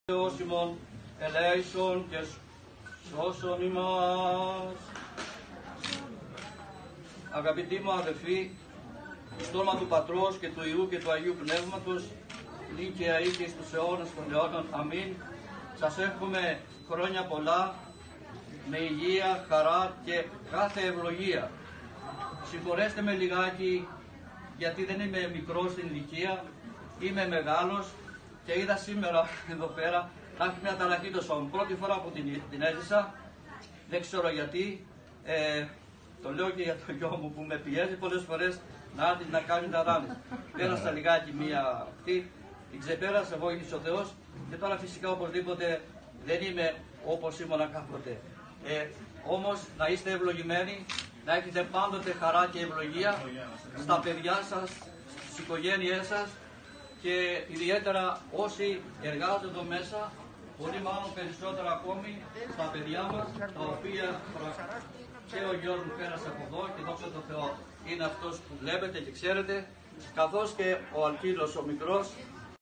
Θεός ημών, ελέησον και σώσον ημάς. Αγαπητοί μου αδελφοί, στο όνομα του Πατρός και του Υιού και του Αγίου Πνεύματος, νίκαια ή και στους αιώνας των αιώνων. Αμήν. Σας εύχομαι χρόνια πολλά, με υγεία, χαρά και κάθε ευλογία. Συγχωρέστε με λιγάκι, γιατί δεν είμαι μικρός στην ηλικία, είμαι μεγάλος και είδα σήμερα εδώ πέρα να έχει μια ταραχή το σώμα. Πρώτη φορά που την έζησα, δεν ξέρω γιατί. Το λέω και για το γιο μου που με πιέζει πολλές φορές να κάνει τα δάνεια. Πέρασα λιγάκι μία αυτή, την ξεπέρασα, βοήθησε ο Θεός και τώρα φυσικά οπωσδήποτε δεν είμαι όπως ήμουνα κάποτε. Όμως να είστε ευλογημένοι, να έχετε πάντοτε χαρά και ευλογία στα παιδιά σας, στις οικογένειές σας και ιδιαίτερα όσοι εργάζονται εδώ μέσα, πολύ μάλλον περισσότερα ακόμη στα παιδιά μας, τα οποία και ο γιος μου πέρασε από εδώ και δόξα τω Θεώ είναι αυτός που βλέπετε και ξέρετε, καθώς και ο Αλκύλος ο μικρός,